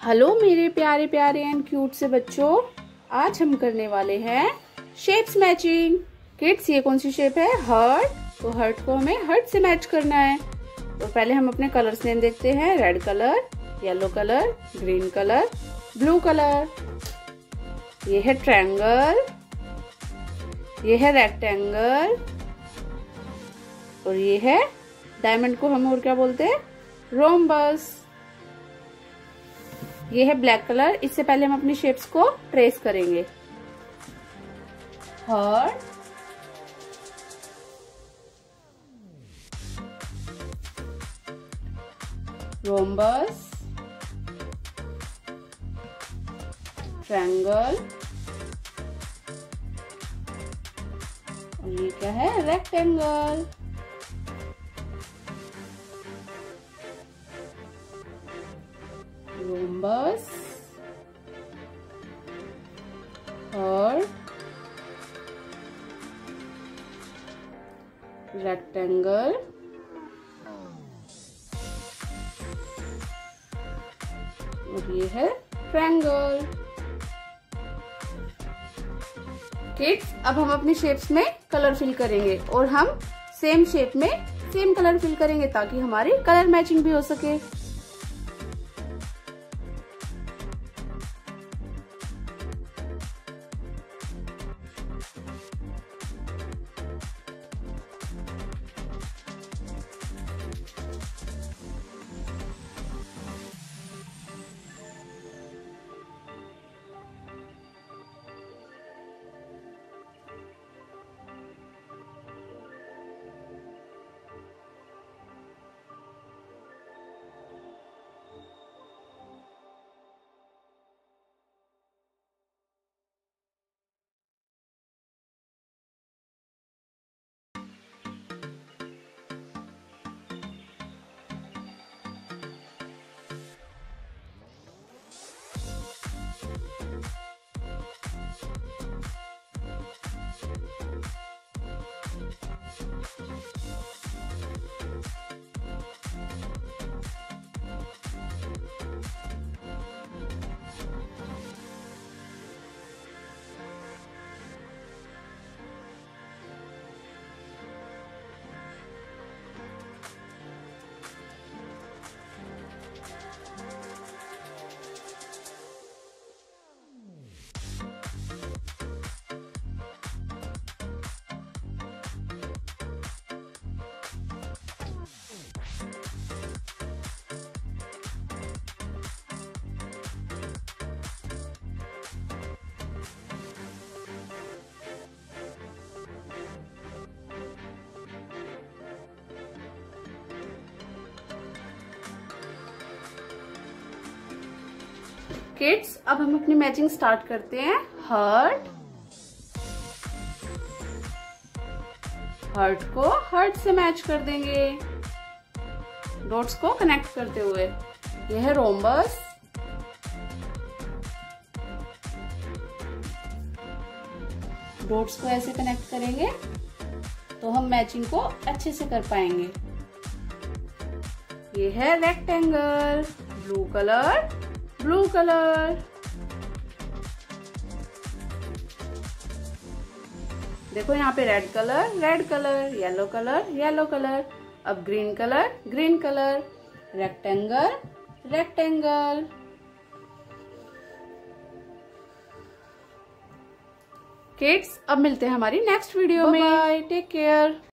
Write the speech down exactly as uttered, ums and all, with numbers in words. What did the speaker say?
Hello मेरे प्यारे प्यारे एंड क्यूट से बच्चों, आज हम करने वाले हैं शेप्स मैचिंग। किड्स, ये कौन सी शेप है? हार्ट। तो हार्ट को हमें हार्ट से मैच करना है। तो पहले हम अपने कलर्स नेम देखते हैं। Red colour, yellow colour, green colour, blue colour. ये है ट्रायंगल, ये है रेक्टेंगल, और ये है डायमंड को हम और क्या बोलते हैं? रोम्बस। ये है ब्लैक कलर। इससे पहले हम अपनी शेप्स को ट्रेस करेंगे। हार्ट, रोम्बस, ट्रायंगल, और ये क्या है? रेक्टेंगल। रोम्बस, हार्ट, रेक्टेंगल, और ये है ट्रायंगल। किड्स, अब हम अपनी शेप्स में कलर फिल करेंगे और हम सेम शेप में सेम कलर फिल करेंगे ताकि हमारी कलर मैचिंग भी हो सके। किड्स, अब हम अपनी मैचिंग स्टार्ट करते हैं। हार्ट, हार्ट को हार्ट से मैच कर देंगे डॉट्स को कनेक्ट करते हुए। यह है रोम्बस, डॉट्स को ऐसे कनेक्ट करेंगे तो हम मैचिंग को अच्छे से कर पाएंगे। ये है rectangle, blue colour, blue colour. देखो यहाँ पे red colour, red colour, yellow colour, yellow colour. अब green colour, green colour, rectangle, rectangle. Kids, अब मिलते हैं हमारी नेक्स्ट वीडियो में। Bye, take care.